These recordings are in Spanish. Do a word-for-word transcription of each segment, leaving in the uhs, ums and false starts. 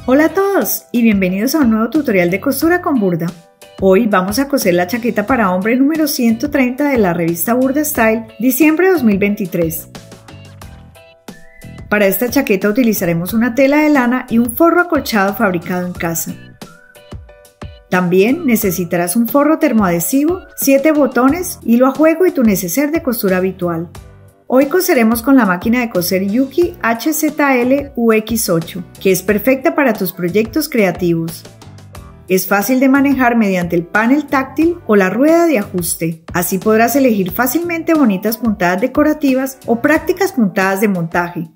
Hola a todos y bienvenidos a un nuevo tutorial de costura con Burda. Hoy vamos a coser la chaqueta para hombre número ciento treinta de la revista Burda Style, diciembre de dos mil veintitrés. Para esta chaqueta utilizaremos una tela de lana y un forro acolchado fabricado en casa. También necesitarás un forro termoadhesivo, siete botones, hilo a juego y tu neceser de costura habitual. Hoy coseremos con la máquina de coser Juki H Z L U X ocho, que es perfecta para tus proyectos creativos. Es fácil de manejar mediante el panel táctil o la rueda de ajuste. Así podrás elegir fácilmente bonitas puntadas decorativas o prácticas puntadas de montaje.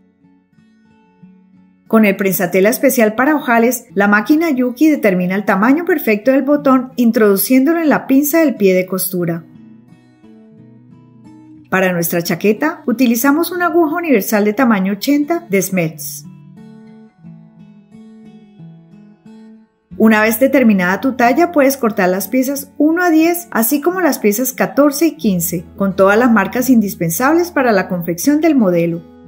Con el prensatela especial para ojales, la máquina Juki determina el tamaño perfecto del botón introduciéndolo en la pinza del pie de costura. Para nuestra chaqueta, utilizamos una aguja universal de tamaño ochenta de Smets. Una vez determinada tu talla, puedes cortar las piezas uno a diez, así como las piezas catorce y quince, con todas las marcas indispensables para la confección del modelo.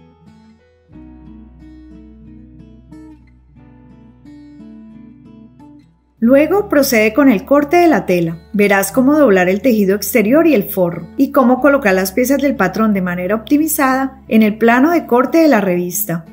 Luego procede con el corte de la tela. Verás cómo doblar el tejido exterior y el forro, y cómo colocar las piezas del patrón de manera optimizada en el plano de corte de la revista.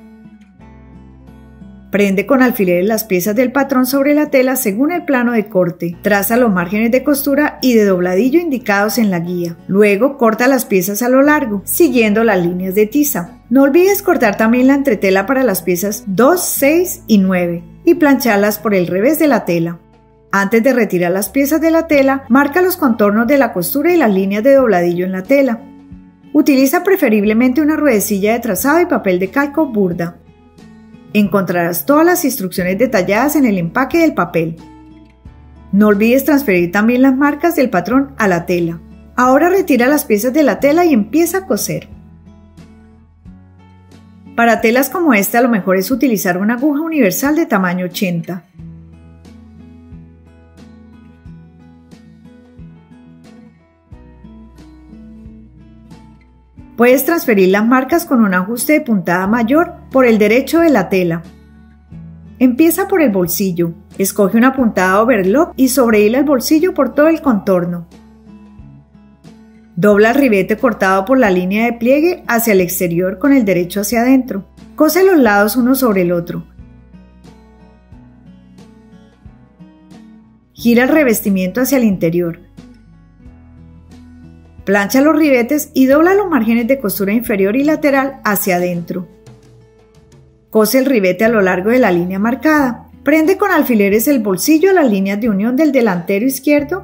Prende con alfileres las piezas del patrón sobre la tela según el plano de corte. Traza los márgenes de costura y de dobladillo indicados en la guía. Luego corta las piezas a lo largo, siguiendo las líneas de tiza. No olvides cortar también la entretela para las piezas dos, seis y nueve y plancharlas por el revés de la tela. Antes de retirar las piezas de la tela, marca los contornos de la costura y las líneas de dobladillo en la tela. Utiliza preferiblemente una ruedecilla de trazado y papel de calco Burda. Encontrarás todas las instrucciones detalladas en el empaque del papel. No olvides transferir también las marcas del patrón a la tela. Ahora retira las piezas de la tela y empieza a coser. Para telas como esta, lo mejor es utilizar una aguja universal de tamaño ochenta. Puedes transferir las marcas con un ajuste de puntada mayor por el derecho de la tela. Empieza por el bolsillo. Escoge una puntada overlock y sobrehila el bolsillo por todo el contorno. Dobla el ribete cortado por la línea de pliegue hacia el exterior con el derecho hacia adentro. Cose los lados uno sobre el otro. Gira el revestimiento hacia el interior. Plancha los ribetes y dobla los márgenes de costura inferior y lateral hacia adentro. Cose el ribete a lo largo de la línea marcada. Prende con alfileres el bolsillo a las líneas de unión del delantero izquierdo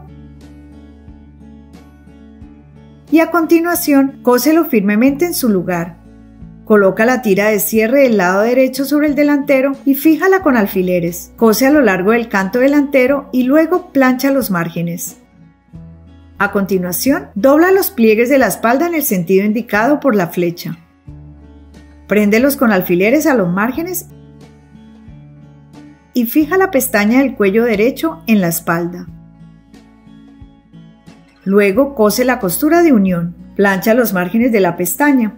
y a continuación cóselo firmemente en su lugar. Coloca la tira de cierre del lado derecho sobre el delantero y fíjala con alfileres. Cose a lo largo del canto delantero y luego plancha los márgenes. A continuación, dobla los pliegues de la espalda en el sentido indicado por la flecha. Préndelos con alfileres a los márgenes y fija la pestaña del cuello derecho en la espalda. Luego cose la costura de unión. Plancha los márgenes de la pestaña.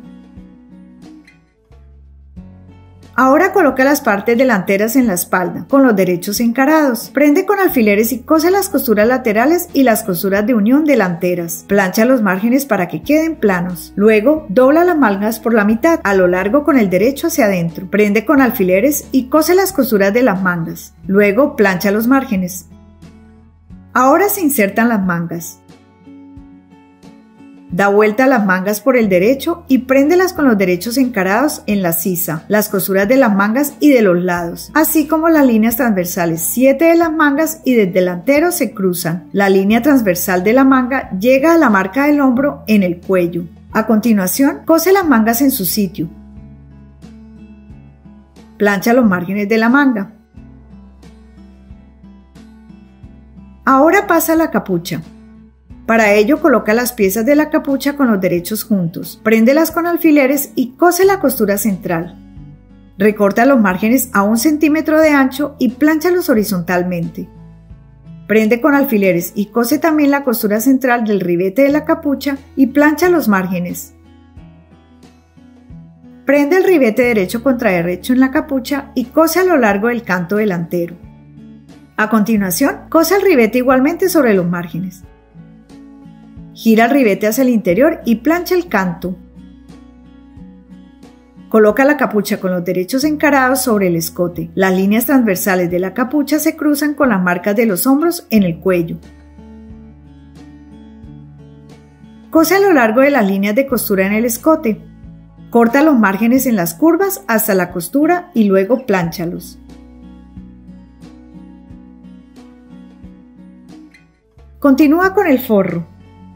Ahora coloca las partes delanteras en la espalda, con los derechos encarados. Prende con alfileres y cose las costuras laterales y las costuras de unión delanteras. Plancha los márgenes para que queden planos. Luego, dobla las mangas por la mitad, a lo largo con el derecho hacia adentro. Prende con alfileres y cose las costuras de las mangas. Luego, plancha los márgenes. Ahora se insertan las mangas. Da vuelta a las mangas por el derecho y préndelas con los derechos encarados en la sisa, las costuras de las mangas y de los lados, así como las líneas transversales siete de las mangas y del delantero se cruzan. La línea transversal de la manga llega a la marca del hombro en el cuello. A continuación, cose las mangas en su sitio. Plancha los márgenes de la manga. Ahora pasa a la capucha. Para ello, coloca las piezas de la capucha con los derechos juntos, préndelas con alfileres y cose la costura central. Recorta los márgenes a un centímetro de ancho y plánchalos horizontalmente. Prende con alfileres y cose también la costura central del ribete de la capucha y plancha los márgenes. prende el ribete derecho contra derecho en la capucha y cose a lo largo del canto delantero. A continuación, cose el ribete igualmente sobre los márgenes. Gira el ribete hacia el interior y plancha el canto. Coloca la capucha con los derechos encarados sobre el escote. Las líneas transversales de la capucha se cruzan con las marcas de los hombros en el cuello. Cose a lo largo de las líneas de costura en el escote. Corta los márgenes en las curvas hasta la costura y luego plánchalos. Continúa con el forro.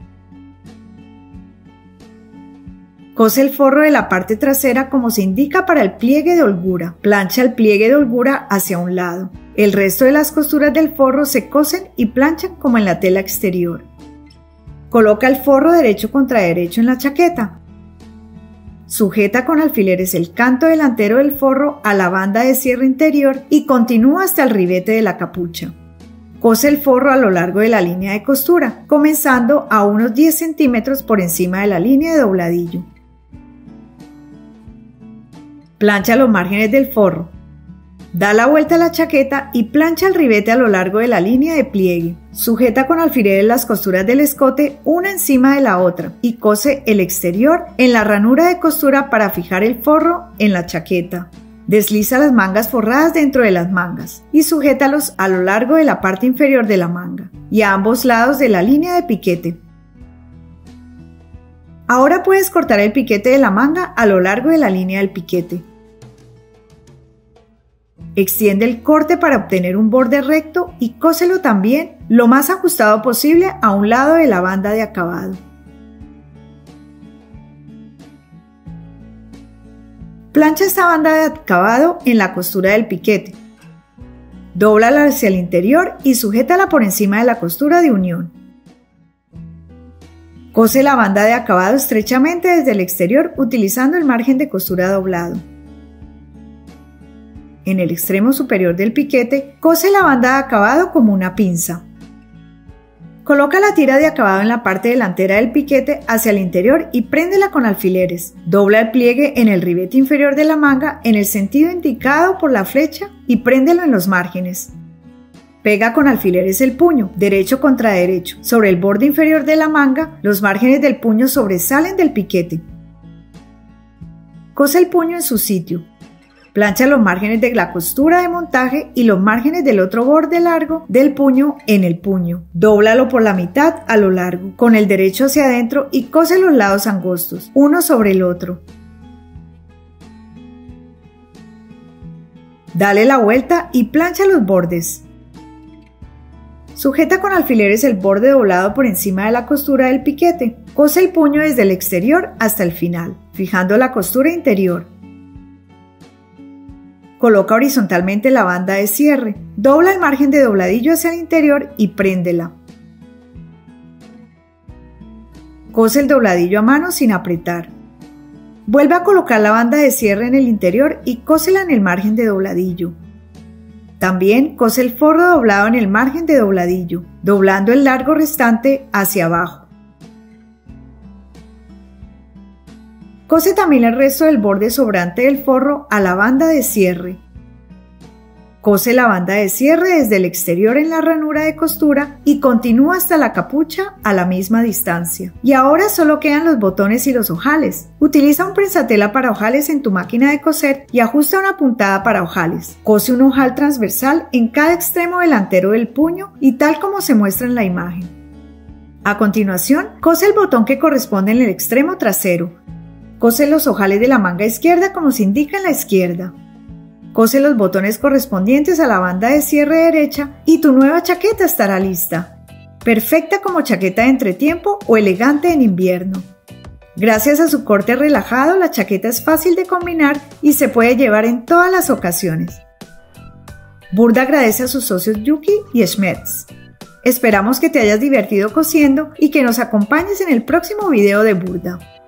Cose el forro de la parte trasera como se indica para el pliegue de holgura. Plancha el pliegue de holgura hacia un lado. El resto de las costuras del forro se cosen y planchan como en la tela exterior. Coloca el forro derecho contra derecho en la chaqueta. Sujeta con alfileres el canto delantero del forro a la banda de cierre interior y continúa hasta el ribete de la capucha. Cose el forro a lo largo de la línea de costura, comenzando a unos diez centímetros por encima de la línea de dobladillo. Plancha los márgenes del forro. Da la vuelta a la chaqueta y plancha el ribete a lo largo de la línea de pliegue. Sujeta con alfileres las costuras del escote una encima de la otra y cose el exterior en la ranura de costura para fijar el forro en la chaqueta. Desliza las mangas forradas dentro de las mangas y sujétalos a lo largo de la parte inferior de la manga y a ambos lados de la línea de piquete. Ahora puedes cortar el piquete de la manga a lo largo de la línea del piquete. Extiende el corte para obtener un borde recto y cóselo también lo más ajustado posible a un lado de la banda de acabado. Plancha esta banda de acabado en la costura del piquete. Dóblala hacia el interior y sujétala por encima de la costura de unión. Cose la banda de acabado estrechamente desde el exterior utilizando el margen de costura doblado. En el extremo superior del piquete, cose la banda de acabado como una pinza. Coloca la tira de acabado en la parte delantera del piquete hacia el interior y préndela con alfileres. Dobla el pliegue en el ribete inferior de la manga en el sentido indicado por la flecha y préndelo en los márgenes. Pega con alfileres el puño, derecho contra derecho. Sobre el borde inferior de la manga, los márgenes del puño sobresalen del piquete. Cose el puño en su sitio. Plancha los márgenes de la costura de montaje y los márgenes del otro borde largo del puño en el puño. Dóblalo por la mitad a lo largo, con el derecho hacia adentro y cose los lados angostos, uno sobre el otro. Dale la vuelta y plancha los bordes. Sujeta con alfileres el borde doblado por encima de la costura del piquete. Cose el puño desde el exterior hasta el final, fijando la costura interior. Coloca horizontalmente la banda de cierre. Dobla el margen de dobladillo hacia el interior y préndela. Cose el dobladillo a mano sin apretar. Vuelve a colocar la banda de cierre en el interior y cósela en el margen de dobladillo. También cose el forro doblado en el margen de dobladillo, doblando el largo restante hacia abajo. Cose también el resto del borde sobrante del forro a la banda de cierre. Cose la banda de cierre desde el exterior en la ranura de costura y continúa hasta la capucha a la misma distancia. Y ahora solo quedan los botones y los ojales. Utiliza un prensatela para ojales en tu máquina de coser y ajusta una puntada para ojales. Cose un ojal transversal en cada extremo delantero del puño y tal como se muestra en la imagen. A continuación, cose el botón que corresponde en el extremo trasero. Cose los ojales de la manga izquierda como se indica en la izquierda. Cose los botones correspondientes a la banda de cierre derecha y tu nueva chaqueta estará lista. Perfecta como chaqueta de entretiempo o elegante en invierno. Gracias a su corte relajado, la chaqueta es fácil de combinar y se puede llevar en todas las ocasiones. Burda agradece a sus socios Yuki y Schmetz. Esperamos que te hayas divertido cosiendo y que nos acompañes en el próximo video de Burda.